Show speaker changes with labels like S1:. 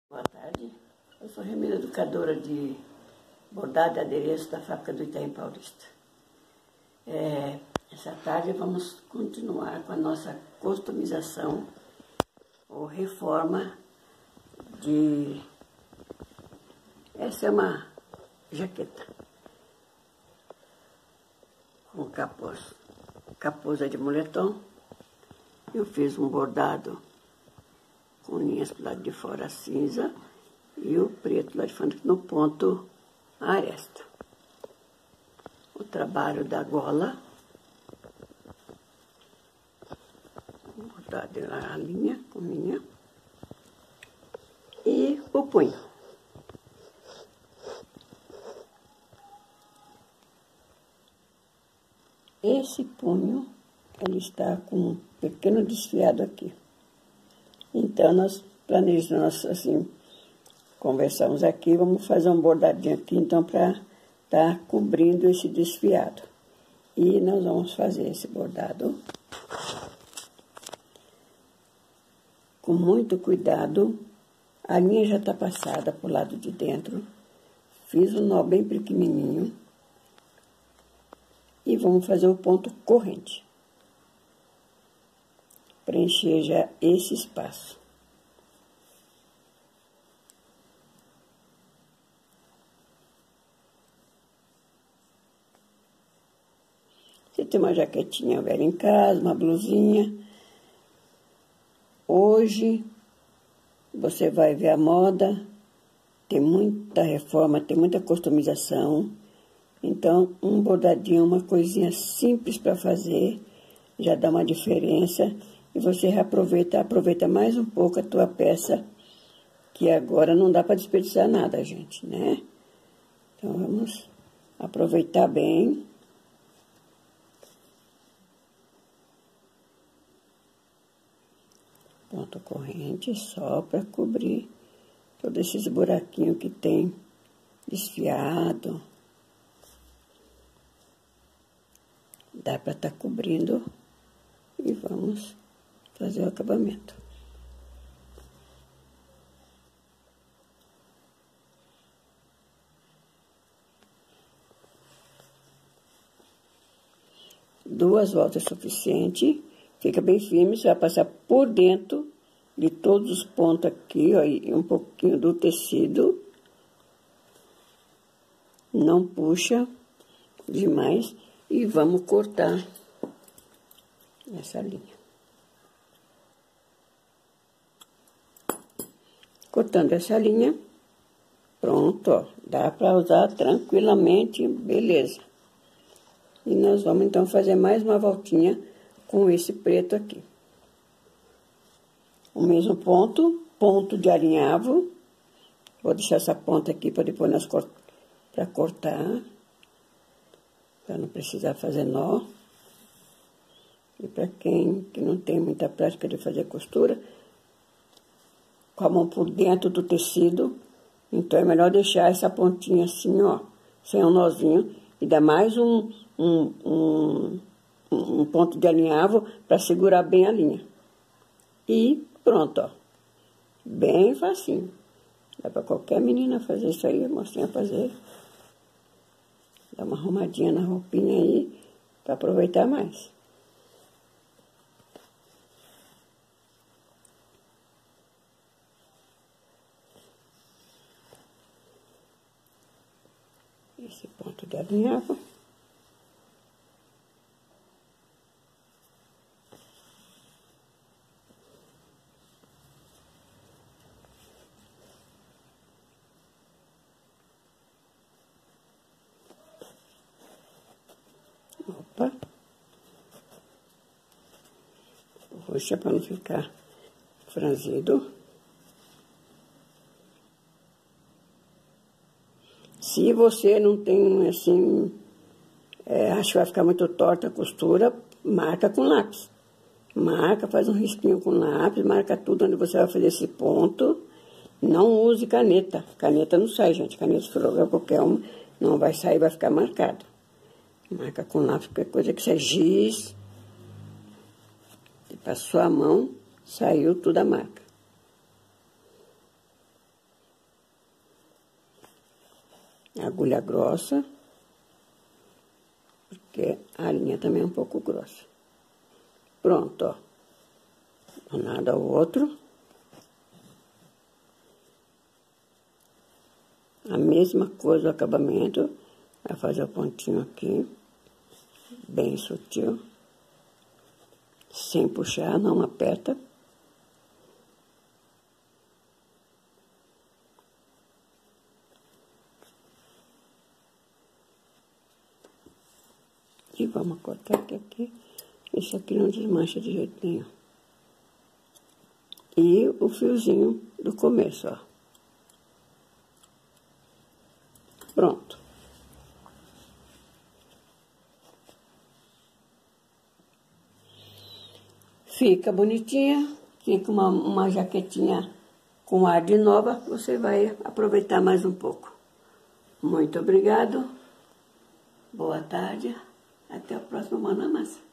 S1: Boa tarde, eu sou Remila, educadora de bordado e adereço da fábrica do Itaim Paulista. Essa tarde vamos continuar com a nossa customização ou reforma de... Essa é uma jaqueta com capuz é de moletom. Eu fiz um bordado com linhas pro lado de fora cinza e o preto lá de fora no ponto aresta. O trabalho da gola, bordado lá a linha com linha, e o punho. Esse punho, ele está com um pequeno desfiado aqui. Então, nós planejamos, assim, conversamos aqui, vamos fazer um bordadinho aqui, então, para estar cobrindo esse desfiado. E nós vamos fazer esse bordado com muito cuidado. A linha já está passada pro lado de dentro. Fiz um nó bem pequenininho. E vamos fazer o ponto corrente. Preencher já esse espaço. Você tem uma jaquetinha velha em casa, uma blusinha. Hoje, você vai ver a moda, tem muita reforma, tem muita customização. Então, um bordadinho, uma coisinha simples para fazer, já dá uma diferença. E você aproveita mais um pouco a tua peça, que agora não dá para desperdiçar nada, gente, né? Então, vamos aproveitar bem. Ponto corrente só para cobrir todos esses buraquinhos que tem desfiado. Dá para estar cobrindo e vamos fazer o acabamento. Duas voltas é suficiente, fica bem firme, você vai passar por dentro de todos os pontos aqui, ó, e um pouquinho do tecido. Não puxa demais e vamos cortar essa linha. Cortando essa linha, pronto, ó, dá para usar tranquilamente, beleza. E nós vamos então fazer mais uma voltinha com esse preto aqui. O mesmo ponto de alinhavo. Vou deixar essa ponta aqui para depois nós cortar, para não precisar fazer nó. E para quem que não tem muita prática de fazer costura, com a mão por dentro do tecido, então é melhor deixar essa pontinha assim, ó, sem um nozinho, e dar mais um ponto de alinhavo para segurar bem a linha. E pronto, ó, bem facinho. Dá para qualquer menina fazer isso aí, mocinha fazer. Dá uma arrumadinha na roupinha aí, para aproveitar mais. Esse ponto de alinhavo. Opa. Roxa para não ficar franzido. Se você não tem, assim, acha que vai ficar muito torta a costura, marca com lápis. Marca, faz um risquinho com lápis, marca tudo onde você vai fazer esse ponto. Não use caneta. Caneta não sai, gente. Caneta esfregar qualquer uma, não vai sair, vai ficar marcado. Marca com lápis, qualquer coisa que você giz. Passou a mão, saiu tudo a marca. agulha grossa, porque a linha também é um pouco grossa. Pronto, ó. Um lado ao outro. A mesma coisa, o acabamento. Vai fazer o pontinho aqui, bem sutil. Sem puxar, não aperta. E vamos cortar aqui. Isso aqui não desmancha de jeito nenhum. E o fiozinho do começo, ó. Pronto. Fica bonitinha, fica uma jaquetinha com ar de nova, você vai aproveitar mais um pouco. Muito obrigado, boa tarde, até o próximo Mão na Massa.